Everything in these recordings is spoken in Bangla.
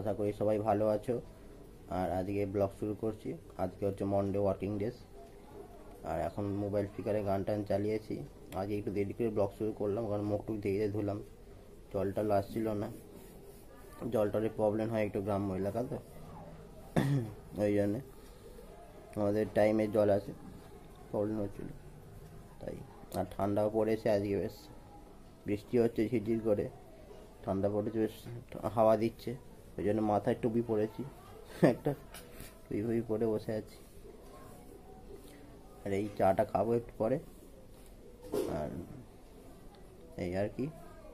আশা করি সবাই ভালো আছো। আর আজকে ব্লগ শুরু করছি। আজকে হচ্ছে মন্ডে ওয়ার্কিং ডেজ। আর এখন মোবাইল স্পিকারে গান টান চালিয়েছি। আজকে একটু দেরি করে ব্লগ শুরু করলাম, কারণ মুখটুক ধীরে ধুলাম, জলটা আসছিল না। জলটার প্রবলেম হয় একটু গ্রাম্য এলাকা তো, ওই জন্যে আমাদের টাইমে জল আছে, প্রবলেম হচ্ছিল তাই। আর ঠান্ডাও পড়েছে আজকে, বেশ বৃষ্টি হচ্ছে ঝিরঝির করে, ঠান্ডা পড়েছে, বেশ হাওয়া দিচ্ছে। ওই জন্য মাথায় টুপি পরেছি, একটা টুপি পরে বসে আছি। আর এই চাটা খাবো একটু পরে। আর এই আর কি।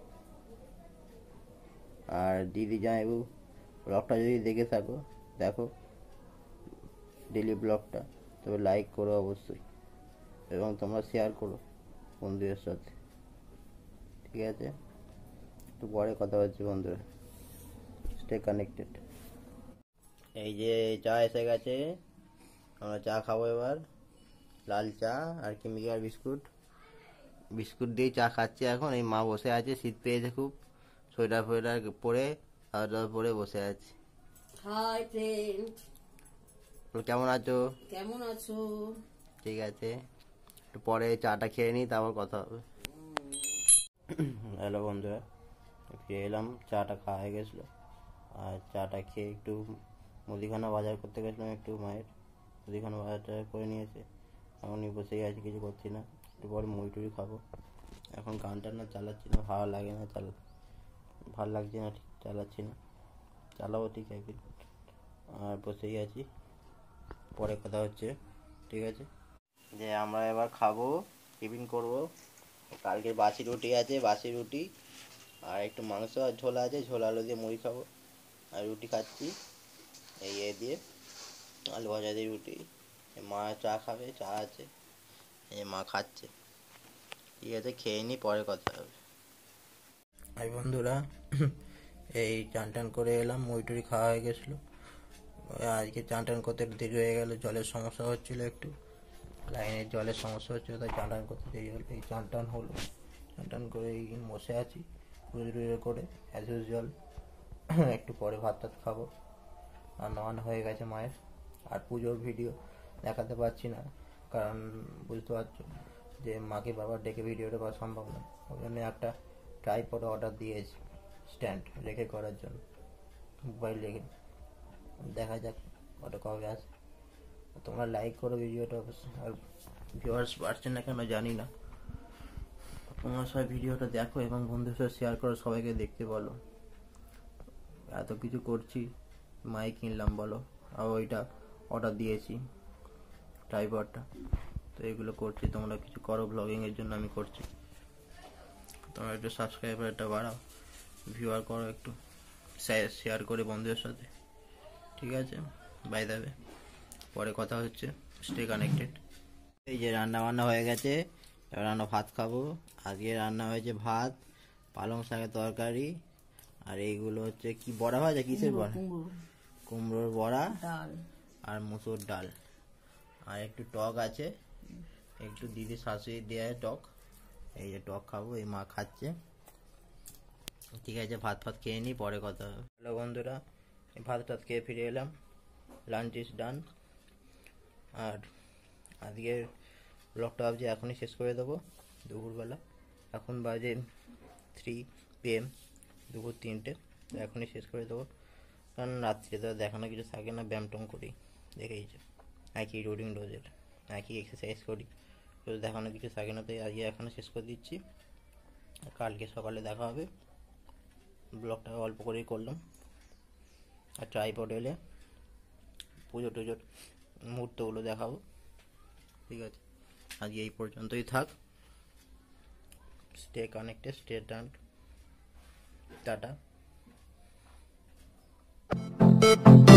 আর দিদি জামাইবু ব্লগটা যদি দেখে থাকো, দেখো ডেলি ব্লগটা, তবে লাইক করো অবশ্যই, এবং তোমরা শেয়ার করো বন্ধুদের সাথে, ঠিক আছে? একটু পরে কথা হচ্ছে বন্ধুরা, স্টে কানেক্টেড। এই যে চা এসে গেছে, আমরা চা খাবো এবার। লাল চা আর কেমিক্যাল বিস্কুট, বিস্কুট দিয়ে চা খাচ্ছি এখন। এই মা বসে আছে, শীত পেয়েছে খুব, সোয়েটার ফোয়েটার পরে খাওয়া পরে বসে আছে। হাই ফ্রেন্ড, কেমন আছো? কেমন আছো? ঠিক আছে, একটু পরে চাটা খেয়ে নিই, তারপর কথা হবে। হ্যালো বন্ধুরা, ফিরে এলাম। চাটা খাওয়া হয়ে গেছিলো, আর চাটা খেয়ে একটু মুদিখানা বাজার করতে গেছিলাম, একটু মায়ের মুদিখানা বাজারটা করে নিয়েছে। এখনই বসেই আছি, কিছু করছি না। একটু পরে মুড়ি টুড়ি খাবো। এখন গান টান না চালাচ্ছি না, ভালো লাগে না, ভালো লাগছে না, ঠিক চালাচ্ছি না, চালাবো ঠিক একদিন। আর বসেই আছি, পরে কথা হচ্ছে, ঠিক আছে? যে আমরা এবার খাবো, টিফিন করবো। কালকে বাসি রুটি আছে, বাসি রুটি আর একটু মাংস আর ঝোল আছে, ঝোল আলু দিয়ে মুড়ি খাবো। আর রুটি খাচ্ছি এই দিয়ে, আলু ভাজা দিয়ে রুটি। মা চা খাবে, চা আছে, এই মা খাচ্ছে, ঠিক আছে? খেয়ে নি, পরে কথা হবে। আর বন্ধুরা, এই চান টান করে এলাম, মুড়ি টুড়ি খাওয়া হয়ে গেছিলো। আজকে চান টান করতে একটু দেরি হয়ে গেল, জলের সমস্যা হচ্ছিলো, একটু লাইনের জলের সমস্যা হচ্ছিলো, তাই চান টান করতে দেরি হলো। এই চান টান হলো, চান টান করে এই বসে আছি পুজো টুজো করে অ্যাজ ইউজুয়াল। একটু পরে ভাত টাত খাবো, রান্না বান্না হয়ে গেছে মায়ের। আর পুজোর ভিডিও দেখাতে পারছি না, কারণ বুঝতে পারছো যে মাকে বাবার ডেকে ভিডিওটা করা সম্ভব না। ওই জন্য একটা ট্রাইপড অর্ডার দিয়েছি, স্ট্যান্ড রেখে করার জন্য, মোবাইল রেখে। দেখা যাক ওটা কবে আসে। তোমরা লাইক করো ভিডিওটা অবশ্যই। আর ভিউয়ার্স বাড়ছে না কেন জানি না, তোমরা সবাই ভিডিওটা দেখো এবং বন্ধুদের সাথে শেয়ার করো, সবাইকে দেখতে বলো। এত কিছু করছি, মাইক কিনলাম বলো, আর ওইটা অর্ডার দিয়েছি ট্রাইপডটা, তো এগুলো করছি। তোমরা কিছু করো, ব্লগিংয়ের জন্য আমি করছি। তোমরা একটু সাবস্ক্রাইবারটা বাড়াও, ভিউয়ার করো, একটু শেয়ার করে বন্ধুদের সাথে, ঠিক আছে? বাই দেবে, পরে কথা হচ্ছে, স্টে কানেক্টেড। এই যে রান্না বান্না হয়ে গেছে, এবার আমরা ভাত খাবো। আজকে রান্না হয়েছে ভাত, পালং শাকের তরকারি, আর এইগুলো হচ্ছে কি বড়া ভাজা, কিসের বড়া? কুমড়োর বড়া আর মুসুর ডাল। আর একটু টক আছে, একটু দিদি শাশুড়ি দেয় টক। এই যে টক খাবো, এই মা খাচ্ছে, ঠিক আছে? ভাত ফাত খেয়ে নিই, পরে কথা হবে। হ্যালো বন্ধুরা, ভাত টাত খেয়ে ফিরে এলাম, লাঞ্চ ইজ ডান। আর আজকের ব্লগটা ভাবছি এখনই শেষ করে দেবো, দুপুরবেলা। এখন বাজে 3 PM, দুপুর 3টে। এখনই শেষ করে দেবো, কারণ রাত্রে তো দেখানো কিছু থাকে না। ব্যায়াম ট্যাম করি, দেখেইছো, একই রুটিন রোজের, একই এক্সারসাইজ করি, রোজ দেখানো কিছু থাকে না, তাই আজকে এখনও শেষ করে দিচ্ছি। কালকে সকালে দেখা হবে। ব্লগটা অল্প করেই করলাম। আর ট্রাইপড এলে পুজো টুজোর মুহূর্তগুলো দেখাবো, ঠিক আছে? আজকে এই পর্যন্তই থাক। Stay connected, stay tuned, tata.